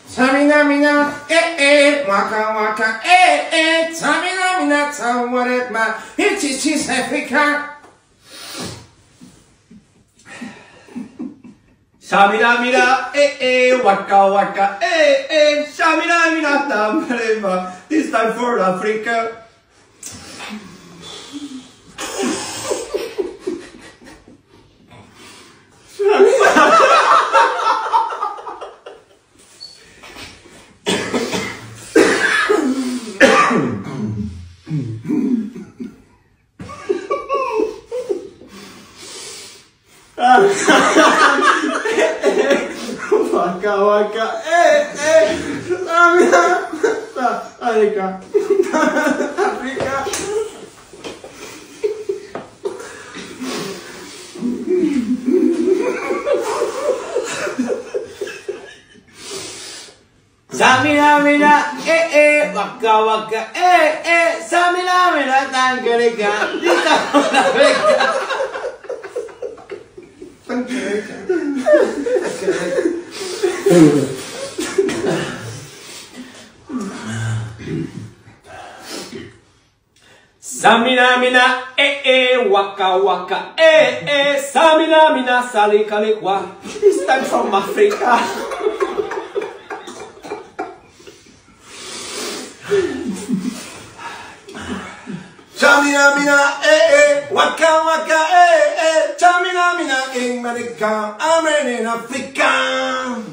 Samina mina, waka waka, Samina mina, tawaretma, it's Africa. Samina mina, waka waka, Samina mina, tawaretma. This time for Africa. Waka waka, Africa, Africa. Samina mina, waka waka, Samina mina, Tankarika, Samina mina, waka waka, Samina mina, Salikalikwa. This time from Africa. Samina mina, waka waka, Samina mina, in America, I'm in Africa.